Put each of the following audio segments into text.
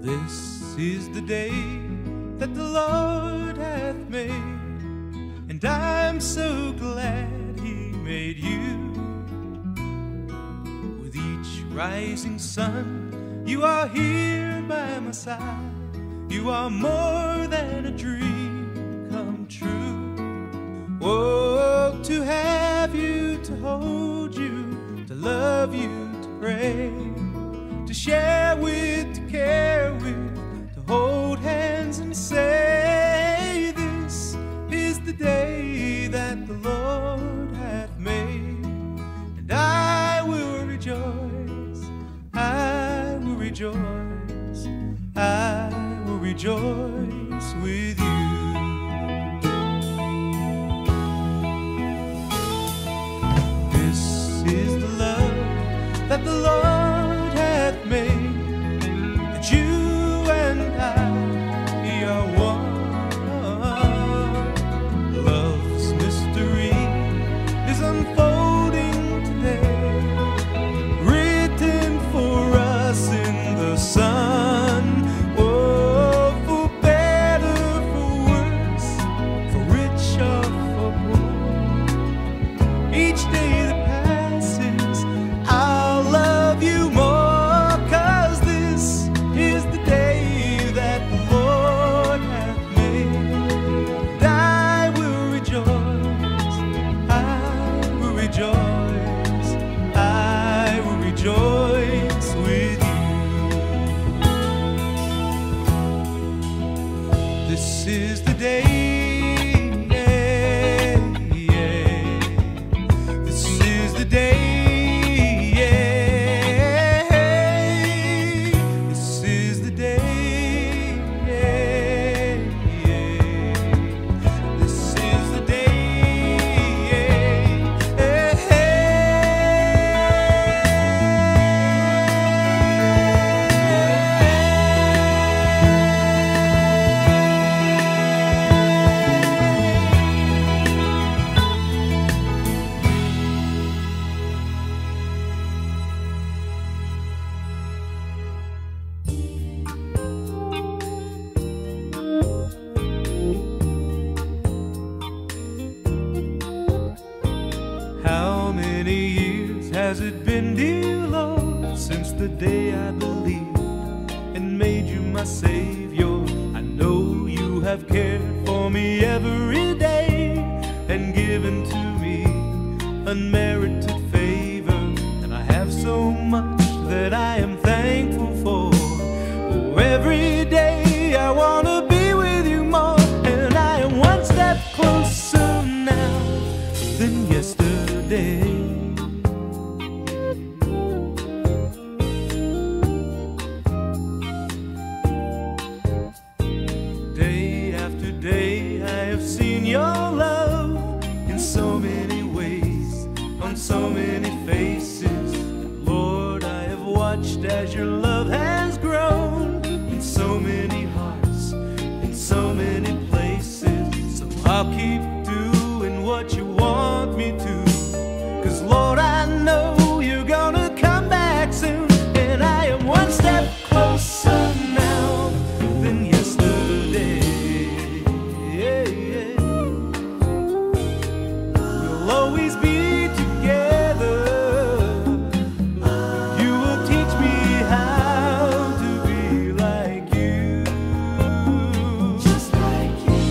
This is the day that the Lord hath made, and I'm so glad He made you. With each rising sun, you are here by my side. You are more than a dream come true. Oh, to have you, to hold you, to love you, to pray, to share with, to care with, to hold hands and say, this is the day that the Lord hath made, and I will rejoice, I will rejoice, I will rejoice with you. This is the love that the Lord hath made, that you and I are one. Love's mystery is unfolding today, written for us in the sun. Oh, for better, for worse, for rich or for poor, each day that passes I'll love you more, 'cause this is the day that the Lord hath made, and I will rejoice, I will rejoice, I will rejoice with you. This is the day, this is the day. How many years has it been, dear Lord, since the day I believed and made you my Savior? I know you have cared for me every day and given to me unmerited favor, and I have so much that I am thankful for. Oh, every day I want to be with you more, and I am one step closer now than yesterday. Day after day I have seen your love in so many ways, on so many faces. Lord, I have watched as your love has grown in so many hearts, in so many places. So I'll keep doing what you want me to, 'cause Lord, I know you're gonna come back soon, and I am one step closer now than yesterday. We'll always be together. You will teach me how to be like you, just like you.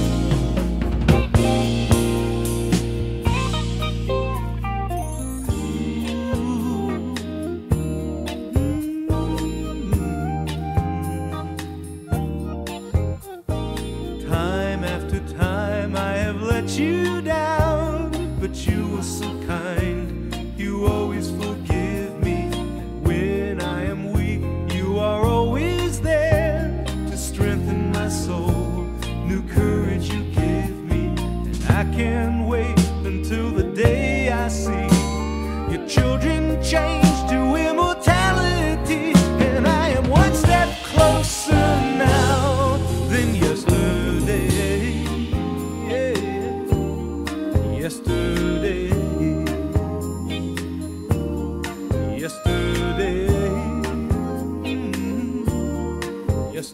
Time after time I have let you down, but you were so kind, you always forgive me. And when I am weak, you are always there to strengthen my soul. New courage you give me, and I can't wait until the day I see your children change to immortality, and I am one step closer now than yesterday. Yesterday, yesterday,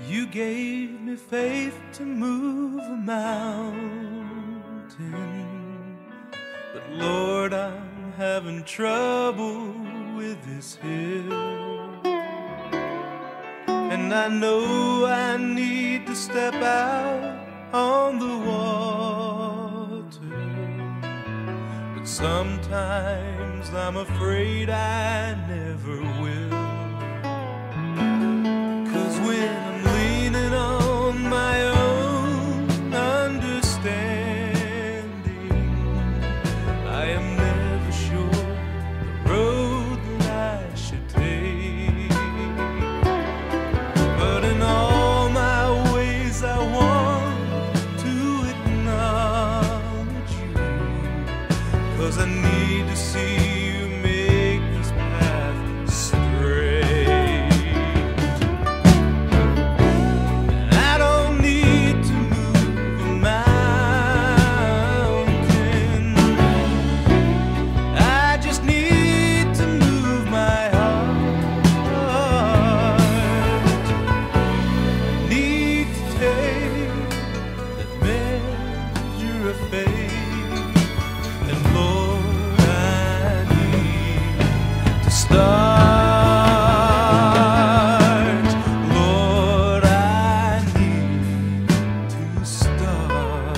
You gave me faith to move a mountain, but Lord, I'm having trouble with this hill. And I know I need to step out on the water, but sometimes I'm afraid I never will. 'Cause when I'm leaning on my own understanding, I am never sure the road that I should take. But in all my ways I want to acknowledge you, 'cause I need to see you make this path straight. I don't need to move a mountain, I just need to move my heart. Need to take that measure of faith, and Lord, I need to start. Lord, I need to start.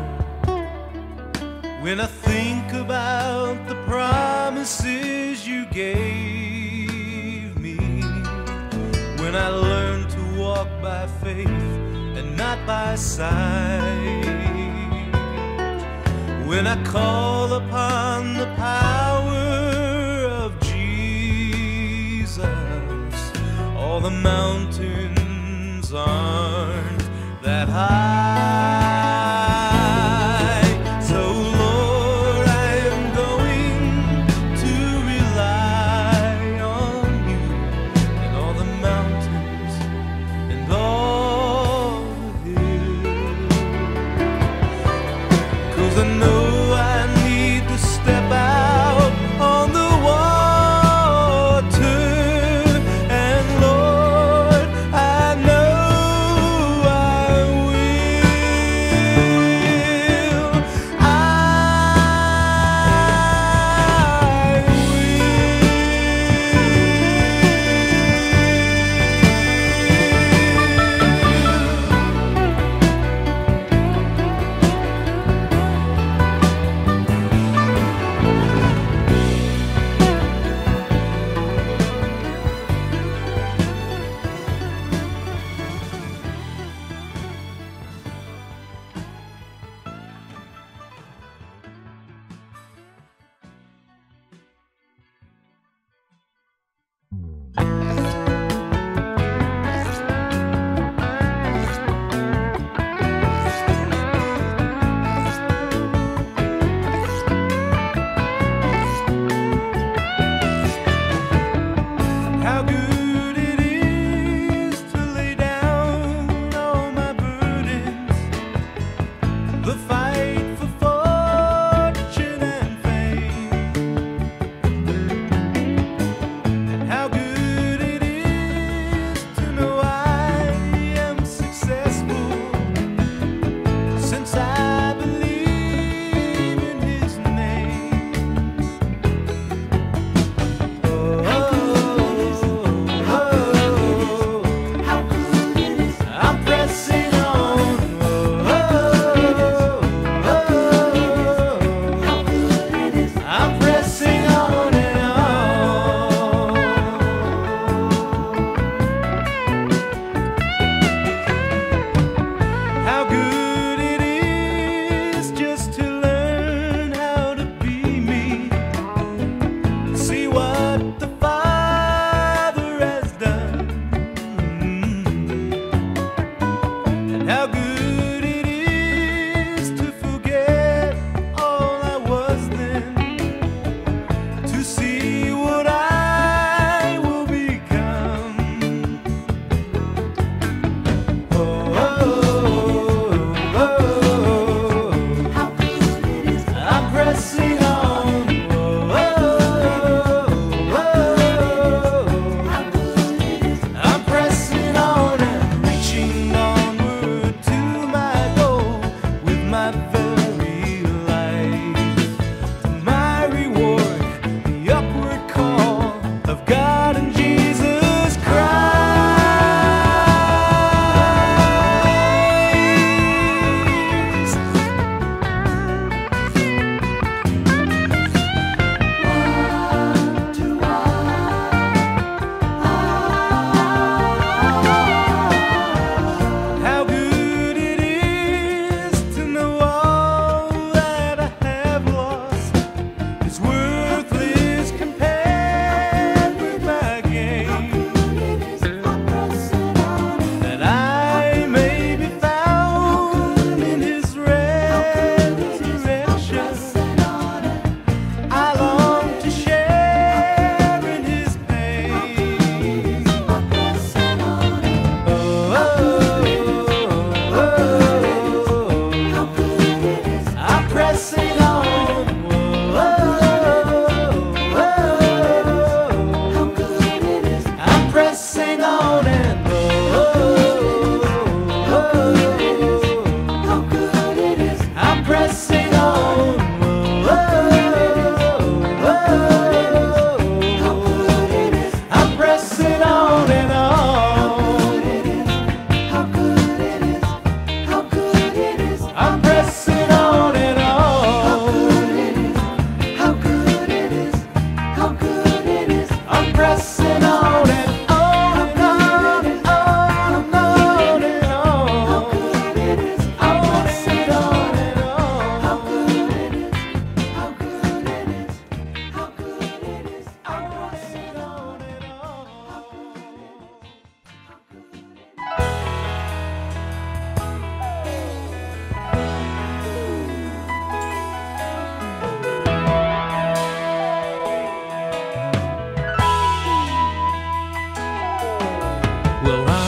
When I think about the promises you gave me, when I learn to walk by faith and not by sight, when I call upon the power of Jesus, all the mountains aren't that high. So Lord, I am going to rely on you and all the mountains and all the hills. 'Cause I know I need to step out on the water, and Lord, I know I will.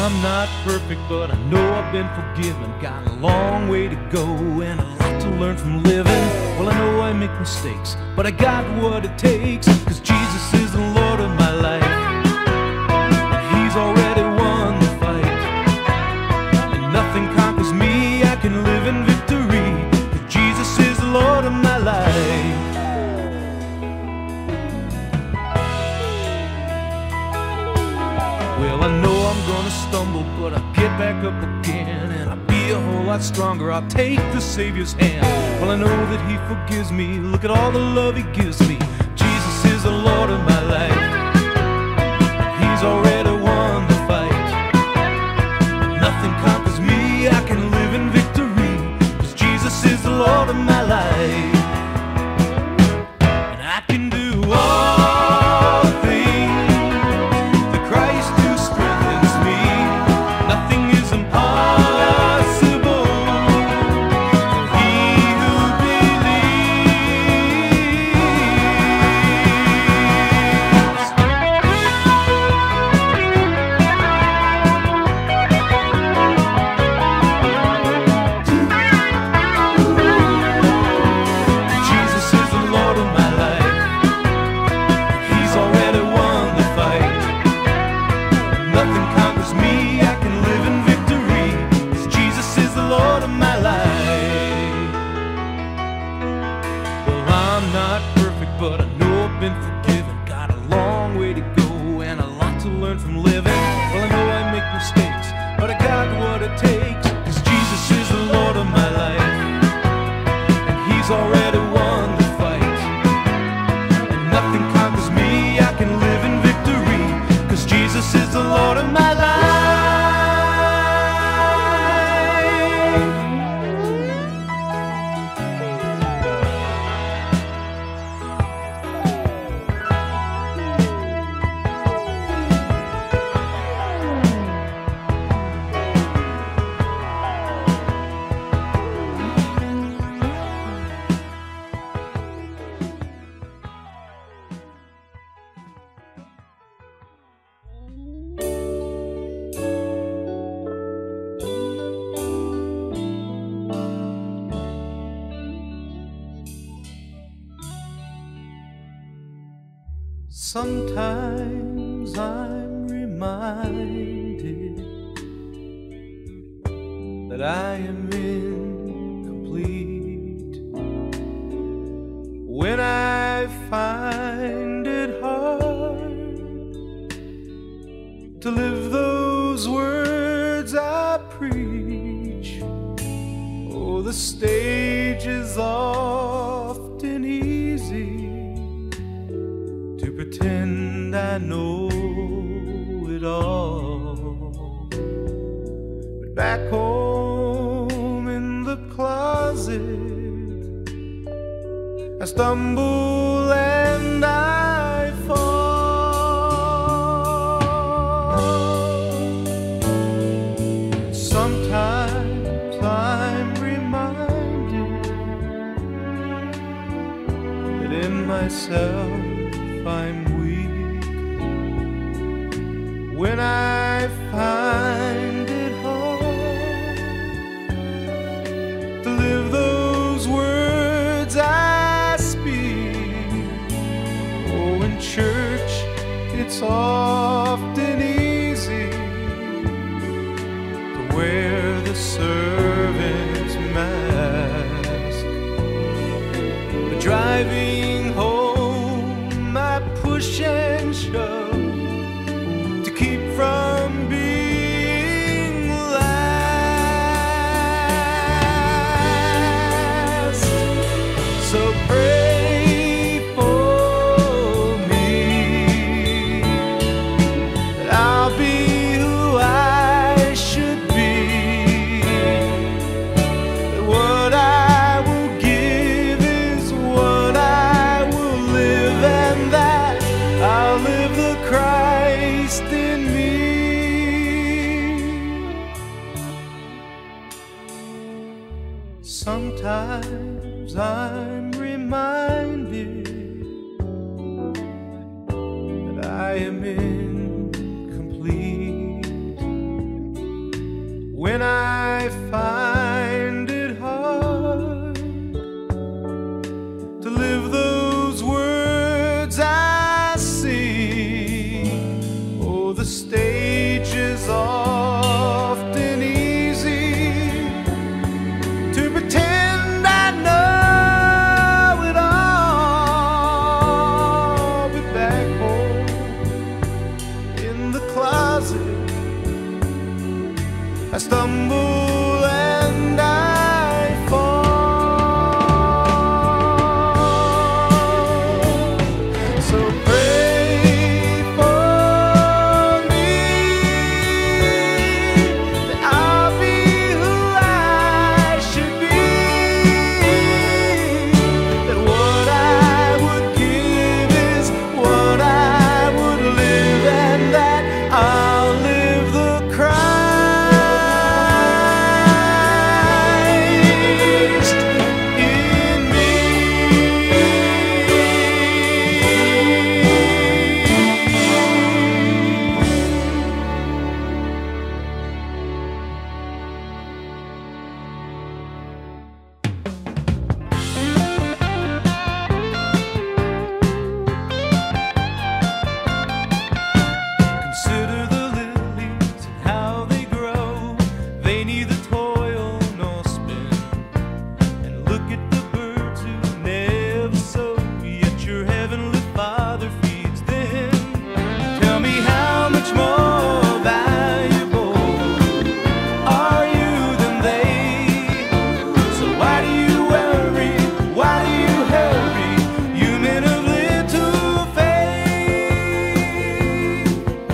I'm not perfect, but I know I've been forgiven. Got a long way to go and a lot to learn from living. Well, I know I make mistakes, but I got what it takes, 'cause Jesus is the Lord of my life, and He's already won the fight. And nothing conquers me, I can live in victory, 'cause Jesus is the Lord of my life. Well, I know I'm gonna stumble, but I'll get back up again, and I'll be a whole lot stronger. I'll take the Savior's hand. Well, I know that He forgives me. Look at all the love He gives me. Jesus is the Lord of my life. He's already won the fight. Nothing conquers me, I can live in victory, 'cause Jesus is the Lord of my life. And I can do all things through Christ who strengthens me. Nothing is impossible for he who Jesus is the Lord of my life. He's already won the fight. Nothing conquers me, I can live in victory, 'cause Jesus is the Lord of my life. Well, I'm not perfect, but I know I've been forgiven. Got a long way to go and a lot to learn from living. Well, I know I make mistakes, but I got what it takes, 'cause Jesus is the Lord of my life, and He's already won the fight. And nothing conquers me, I can live in victory, 'cause Jesus is the Lord of my life. Sometimes I'm reminded that I am incomplete when I find it hard to live those words I preach. Oh, the stage is often easy to pretend I know it all, but back home in the closet I stumble and I fall. Sometimes I'm reminded that in myself I'm weak when I find it hard to live those words I speak. Oh, in church it's often easy to wear the servant's mask, but driving home I push and shove to keep from being last. So pray for me that I'll be who I should be, that what I will give is what I will live, and that I'll live the Christ in me. Sometimes I'm reminded that I am incomplete the stage is often easy to pretend I know it all, but back home in the closet I stumble and I fall. So pray for me that I'll be who I should be, that what I would give is what I would live, and that I'll live the Christ in me. Consider the lilies and how they grow. They neither toil nor spin. And look at the birds who never sow, yet your heavenly Father feeds them. Tell me how much more valuable are you than they? So why do you worry? Why do you hurry? You men of little faith.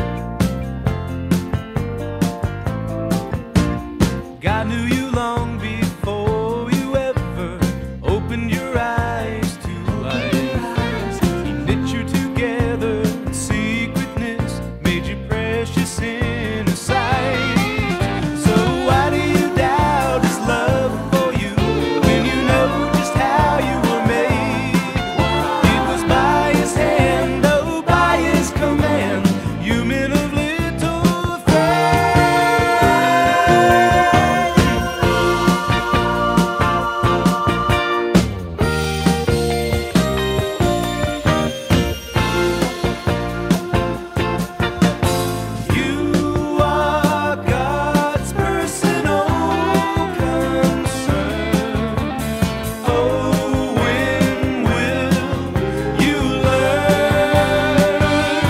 God knew you long before you ever opened your eyes to life. He knit you together in secretness, made you precious in His sight. So why do you doubt His love for you when you know just how you were made? It was by His hand, oh, by His command, you men of little faith. You are God's personal concern. Oh, when will you learn?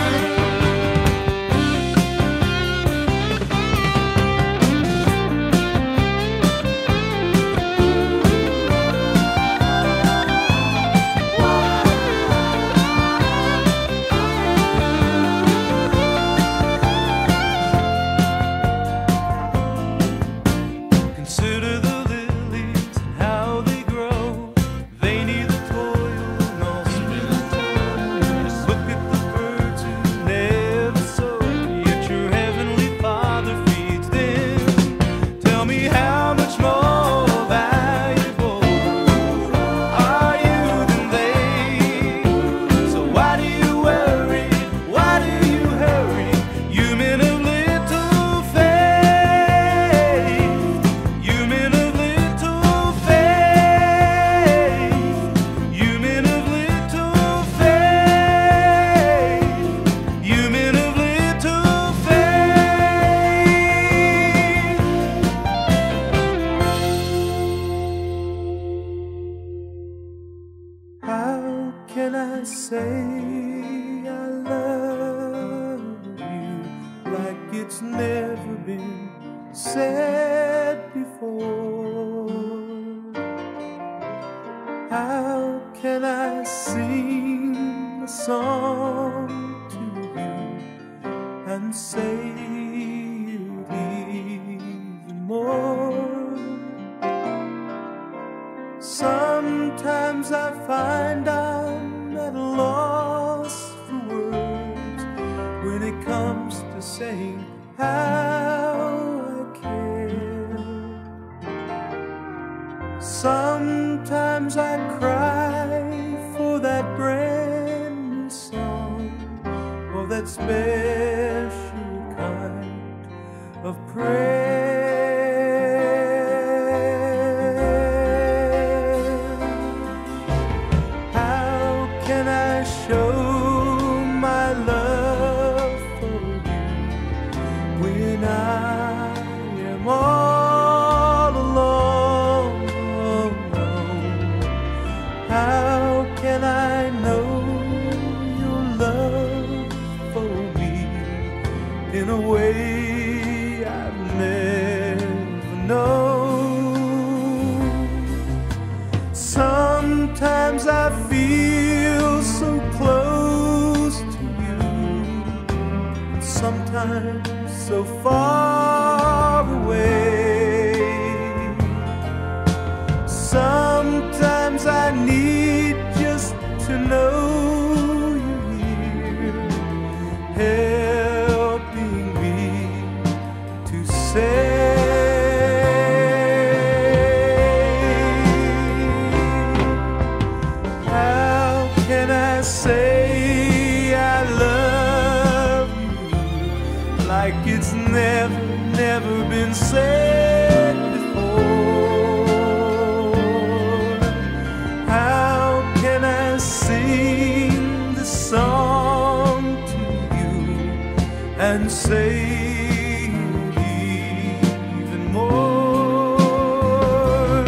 Consider the lilies and how they grow. They neither toil nor spin. Just look at the birds who never sow, yet your heavenly Father feeds them. Tell me how much more valuable are you than they? So why do you worry? Why do you hurry? You men of little faith. You men of little faith. You men of little faith. You men of little faith. How can I say I love you like it's never been said before? How can I sing a song to you and say it even more? Sometimes I find I'm at a loss for words when it comes to saying how I care. Sometimes I cry for that brand new song, or that special kind of prayer. How can I show my love for you in a way I've never known. Sometimes I feel so close to you, sometimes so far away. Sometimes I need just to know you're here, helping me to say, how can I say I love you like it's never been said before? How can I sing the song to you and say it even more?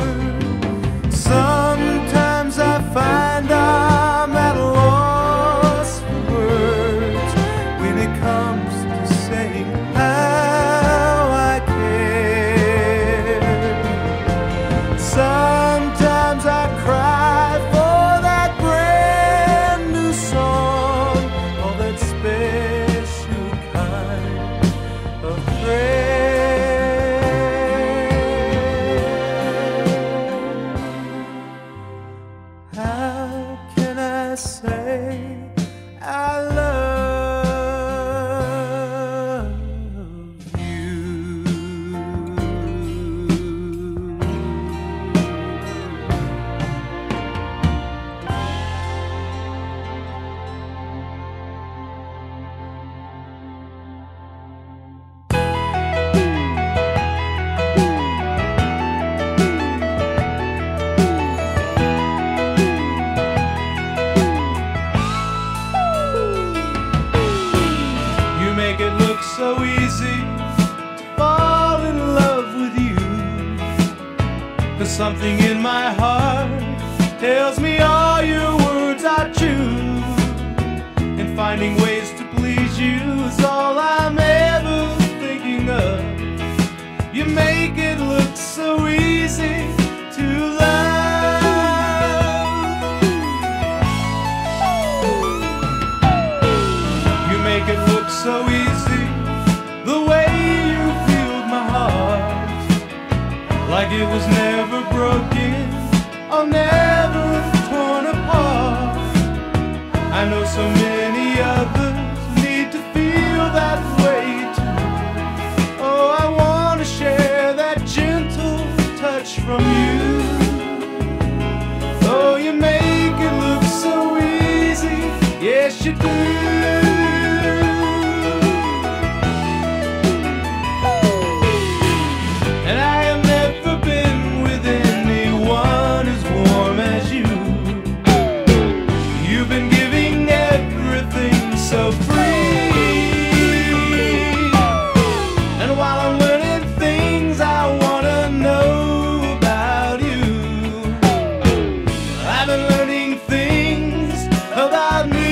Sometimes I find I'm at a loss for words when it comes to saying how I care. Sometimes I cry for that brand new song, or that special kind of prayer. How can I say I love you? You make it look so easy to fall in love with you, 'cause something in my heart tells me all your words are true, and finding ways to please you is all I'm ever thinking of. You make it look so easy to love. You make it look so easy, the way you filled my heart, like it was never broken or never torn apart. I know so many others need to feel that way too. Oh, I want to share that gentle touch from you. Oh, you make it look so easy, yes you do. And I have never been with anyone as warm as you. You've been giving everything so free, and while I'm learning things I want to know about you, I've been learning things about me.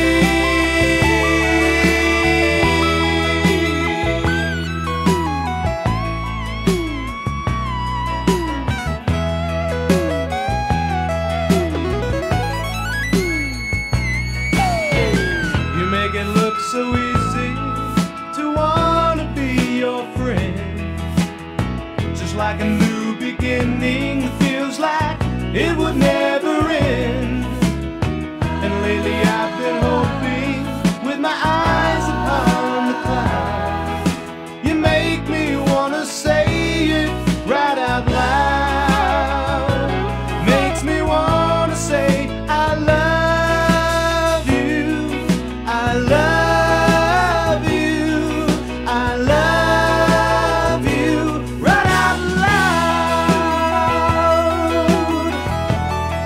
You make it look so easy to want to be your friend, just like a new beginning that feels like it would never end. And lately I've been hoping with my eyes upon the clouds. You make me want to say it right out loud. Makes me want to say I love you, I love you, I love you, right out loud.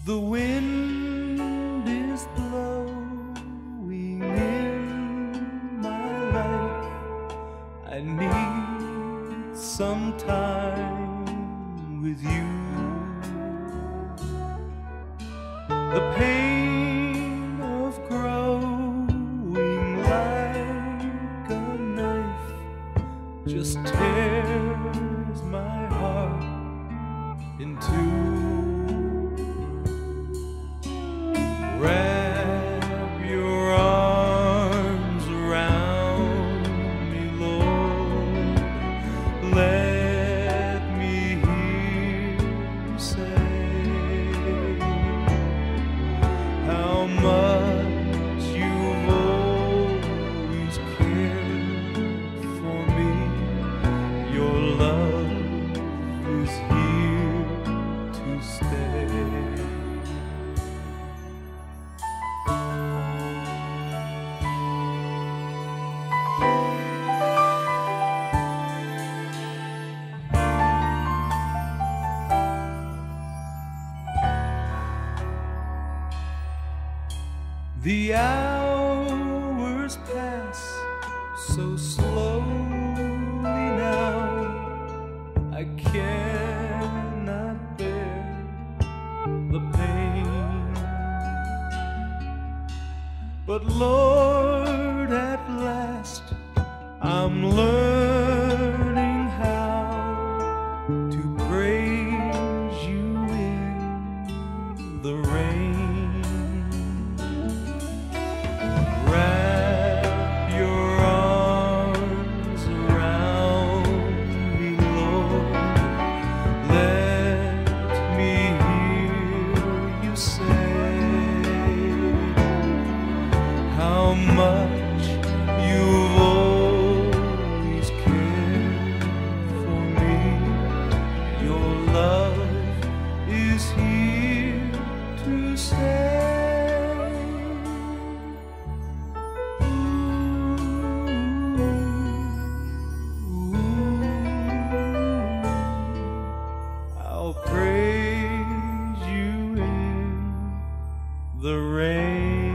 The wind is blowing in my life. I need some time with you. The pain of growing like a knife just tears my heart in two. Wrap your arms around me, Lord. Let me hear you say how much you've always cared for me. Your love is here to stay. The hours pass so slowly now, I cannot bear the pain. But Lord, at last I'm learning how to praise you in the rain. Wrap your arms around me, Lord. Let me hear you say how much you've always cared for me. Your love is here to stay. I'll praise you in the rain.